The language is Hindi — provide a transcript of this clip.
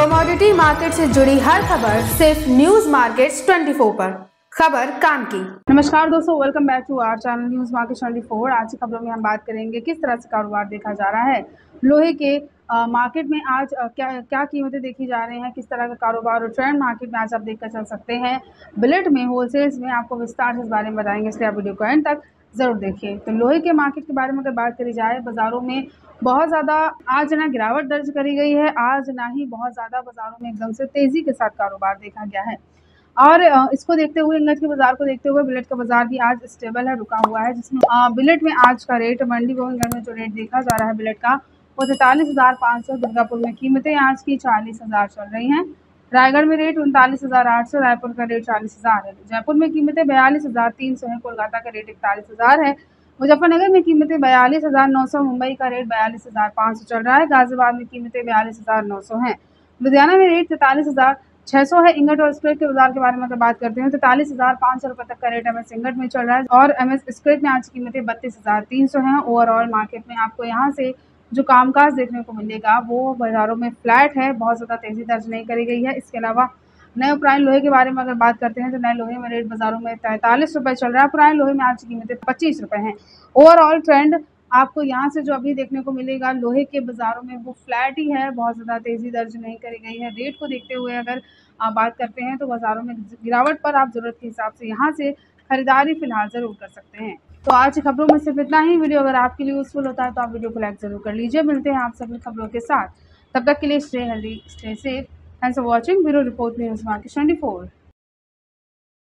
कमोडिटी मार्केट से जुड़ी हर खबर सिर्फ न्यूज मार्केट्स 24 पर। खबर काम की। नमस्कार दोस्तों, welcome back to our channel news market 24। आज की खबरों में हम बात करेंगे किस तरह से कारोबार देखा जा रहा है लोहे के मार्केट में। आज क्या कीमतें देखी जा रही हैं, किस तरह का कारोबार और ट्रेंड मार्केट में आज आप देखकर चल सकते हैं। बिलेट में, होलसेल्स में आपको विस्तार से इस बारे में बताएंगे, इसलिए आप वीडियो को एंड तक जरूर देखिए। तो लोहे के मार्केट के बारे में अगर बात करी जाए, बाजारों में बहुत ज़्यादा आज ना गिरावट दर्ज करी गई है, आज ना ही बहुत ज़्यादा बाजारों में एकदम से तेज़ी के साथ कारोबार देखा गया है। और इसको देखते हुए, इंगत के बाजार को देखते हुए बिलेट का बाजार भी आज स्टेबल है, रुका हुआ है, जिसमें बिलेट में आज का रेट मंडी गोविंदगढ़ में जो रेट देखा जा रहा है बिलेट का, वो 43,500। दुर्गापुर में कीमतें आज की 40,000 चल रही हैं। रायगढ़ में रेट 39,800, रायपुर का रेट 40,000 है। जयपुर में कीमतें 42,300 है, कोलकाता का रेट 41,000 है। मुजफ्फरनगर में कीमतें 42,900, मुंबई का रेट 42,500 चल रहा है। गाजियाबाद में कीमतें 42,900 हैं। लुधियाना में रेट 43,600 है। इंगट और स्क्रेप के बाजार के बारे में अगर बात करते हैं तो 43,500 रुपये तक का रेट एमएस इंगट में चल रहा है और एमएस स्क्रेप में आज कीमतें 32,300 हैं। ओवरऑल मार्केट में आपको यहाँ से जो कामकाज देखने को मिलेगा वो बाजारों में फ्लैट है, बहुत ज़्यादा तेज़ी दर्ज नहीं करी गई है। इसके अलावा नए उपराइन लोहे के बारे में अगर बात करते हैं तो नए लोहे में रेट बाजारों में 43 रुपये चल रहा है। पुराने लोहे में आज की कीमतें 25 रुपये हैं। ओवरऑल ट्रेंड आपको यहाँ से जो अभी देखने को मिलेगा लोहे के बाज़ारों में वो फ्लैट ही है, बहुत ज़्यादा तेज़ी दर्ज नहीं करी गई है। रेट को देखते हुए अगर आप बात करते हैं तो बाज़ारों में गिरावट पर आप ज़रूरत के हिसाब से यहाँ से खरीदारी फिलहाल ज़रूर कर सकते हैं। तो आज की खबरों में सिर्फ इतना ही। वीडियो अगर आपके लिए यूज़फुल होता है तो आप वीडियो को लाइक ज़रूर कर लीजिए। मिलते हैं आप सभी खबरों के साथ, तब तक के लिए stay healthy, stay safe. Thanks for watching. Bureau report news market 24।